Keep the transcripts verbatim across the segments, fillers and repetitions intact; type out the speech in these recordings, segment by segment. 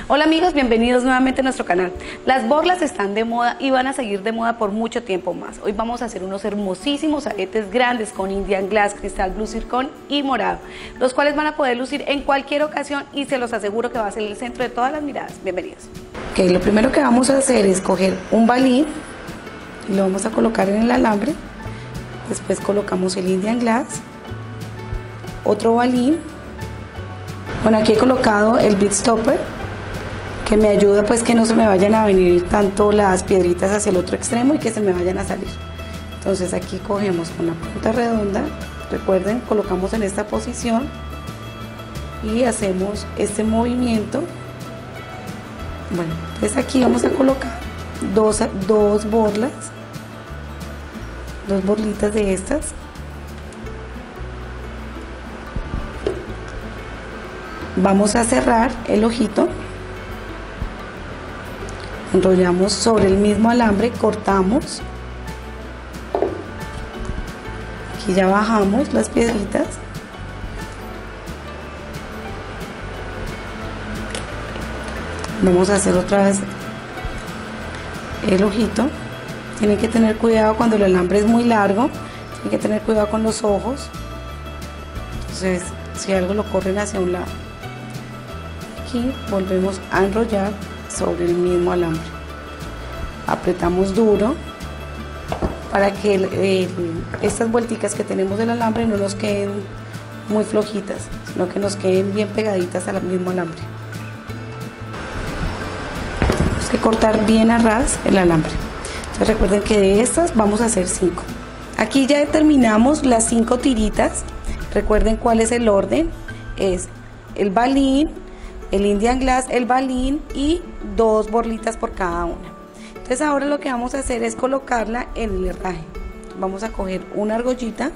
Hola amigos, bienvenidos nuevamente a nuestro canal. Las borlas están de moda y van a seguir de moda por mucho tiempo más. Hoy vamos a hacer unos hermosísimos aretes grandes con Indian Glass, cristal blue zircón y morado, los cuales van a poder lucir en cualquier ocasión y se los aseguro que va a ser el centro de todas las miradas. Bienvenidos. Ok, lo primero que vamos a hacer es coger un balín y lo vamos a colocar en el alambre. Después colocamos el Indian Glass, otro balín. Bueno, aquí he colocado el bead stopper, que me ayuda pues que no se me vayan a venir tanto las piedritas hacia el otro extremo y que se me vayan a salir. Entonces aquí cogemos con la punta redonda, recuerden, colocamos en esta posición y hacemos este movimiento. Bueno, entonces aquí vamos a colocar dos, dos borlas, dos borlitas de estas. Vamos a cerrar el ojito. Enrollamos sobre el mismo alambre, cortamos, aquí ya bajamos las piedritas, vamos a hacer otra vez el ojito. Tienen que tener cuidado cuando el alambre es muy largo, tienen que tener cuidado con los ojos, entonces si algo lo corren hacia un lado. Aquí volvemos a enrollar sobre el mismo alambre, apretamos duro para que el, el, estas vuelticas que tenemos del alambre no nos queden muy flojitas, sino que nos queden bien pegaditas al mismo alambre. Tenemos que cortar bien a ras el alambre. Entonces recuerden que de estas vamos a hacer cinco. Aquí ya determinamos las cinco tiritas. Recuerden cuál es el orden: es el balín, el Indian Glass, el balín y dos borlitas por cada una. Entonces ahora lo que vamos a hacer es colocarla en el herraje. Vamos a coger una argollita,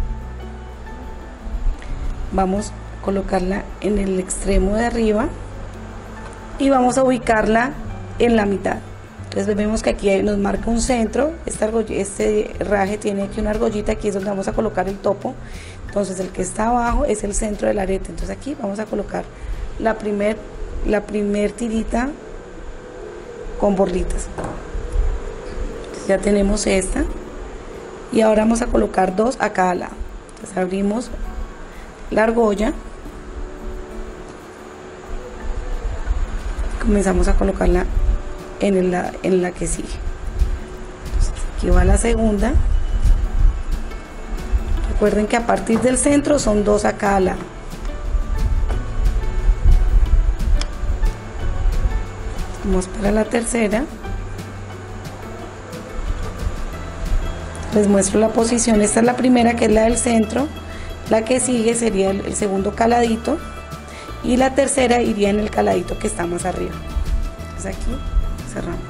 vamos a colocarla en el extremo de arriba y vamos a ubicarla en la mitad. Entonces vemos que aquí nos marca un centro. Este, argollita, este herraje tiene aquí una argollita, aquí es donde vamos a colocar el topo. Entonces el que está abajo es el centro del arete. Entonces aquí vamos a colocar la primer, la primer tirita con borlitas. Entonces ya tenemos esta y ahora vamos a colocar dos a cada lado. Entonces abrimos la argolla, comenzamos a colocarla en, el, en la que sigue. Entonces aquí va la segunda. Recuerden que a partir del centro son dos a cada lado. Vamos para la tercera. Les muestro la posición. Esta es la primera, que es la del centro. La que sigue sería el, el segundo caladito y la tercera iría en el caladito que está más arriba. Entonces aquí cerramos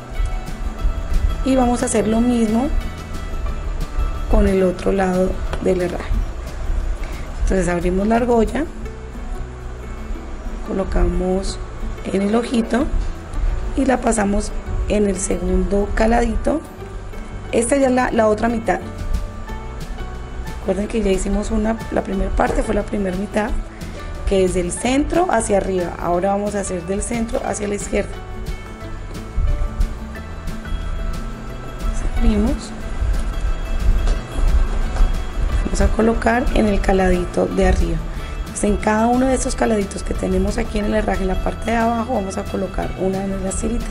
y vamos a hacer lo mismo con el otro lado del herraje. Entonces abrimos la argolla, colocamos en el ojito y la pasamos en el segundo caladito. Esta ya es la, la otra mitad. Recuerden que ya hicimos una, la primera parte fue la primera mitad, que es del centro hacia arriba. Ahora vamos a hacer del centro hacia la izquierda. Abrimos, vamos a colocar en el caladito de arriba. En cada uno de estos caladitos que tenemos aquí en el herraje, en la parte de abajo, vamos a colocar una de las tiritas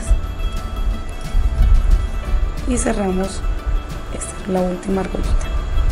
y cerramos. Esta es la última argollita.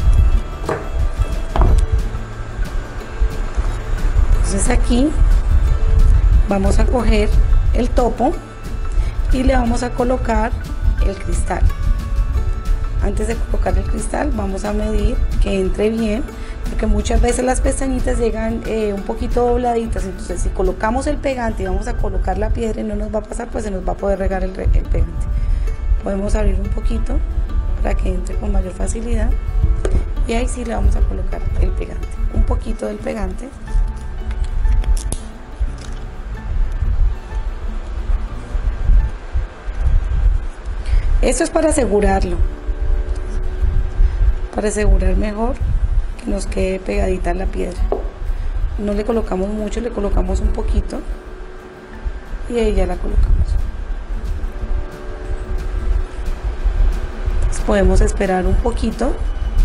Entonces aquí vamos a coger el topo y le vamos a colocar el cristal. Antes de colocar el cristal vamos a medir que entre bien, porque muchas veces las pestañitas llegan eh, un poquito dobladitas. Entonces si colocamos el pegante y vamos a colocar la piedra y no nos va a pasar, pues se nos va a poder regar el, el pegante. Podemos abrir un poquito para que entre con mayor facilidad y ahí sí le vamos a colocar el pegante, un poquito del pegante. Esto es para asegurarlo, para asegurar mejor que nos quede pegadita la piedra. No le colocamos mucho, le colocamos un poquito y ahí ya la colocamos. Entonces podemos esperar un poquito.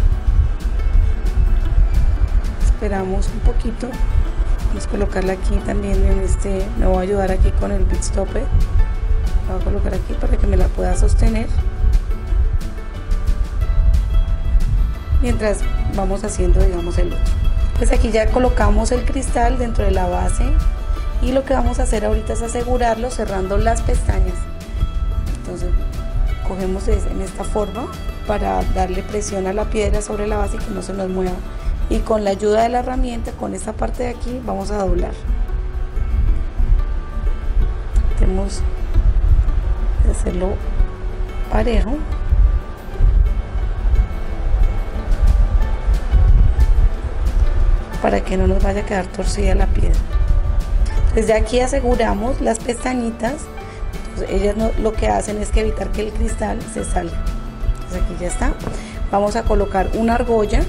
Esperamos un poquito. Vamos a colocarla aquí también en este, me voy a ayudar aquí con el bead stopper. La voy a colocar aquí para que me la pueda sostener mientras vamos haciendo, digamos, el otro. Pues aquí ya colocamos el cristal dentro de la base y lo que vamos a hacer ahorita es asegurarlo cerrando las pestañas. Entonces cogemos en esta forma para darle presión a la piedra sobre la base y que no se nos mueva. Y con la ayuda de la herramienta, con esta parte de aquí, vamos a doblar. Tenemos que hacerlo parejo. Para que no nos vaya a quedar torcida la piedra. Entonces ya aquí aseguramos las pestañitas. Entonces ellas no, lo que hacen es que evitar que el cristal se salga. Entonces aquí ya está. Vamos a colocar una argolla.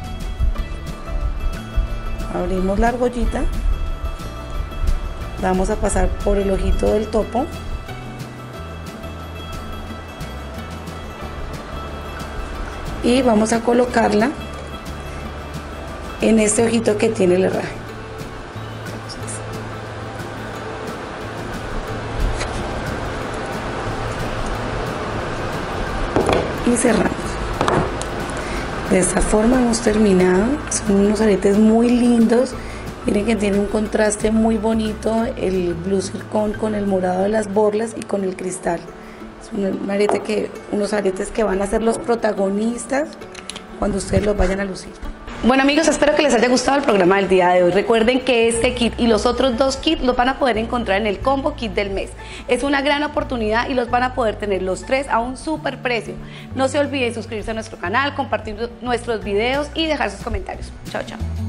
Abrimos la argollita, vamos a pasar por el ojito del topo y vamos a colocarla en este ojito que tiene el herraje. Y cerramos. De esta forma hemos terminado. Son unos aretes muy lindos. Miren que tiene un contraste muy bonito el blue zircón con el morado de las borlas y con el cristal. Es un arete que, unos aretes que van a ser los protagonistas cuando ustedes los vayan a lucir. Bueno amigos, espero que les haya gustado el programa del día de hoy. Recuerden que este kit y los otros dos kits los van a poder encontrar en el combo kit del mes. Es una gran oportunidad y los van a poder tener los tres a un súper precio. No se olviden suscribirse a nuestro canal, compartir nuestros videos y dejar sus comentarios. Chao, chao.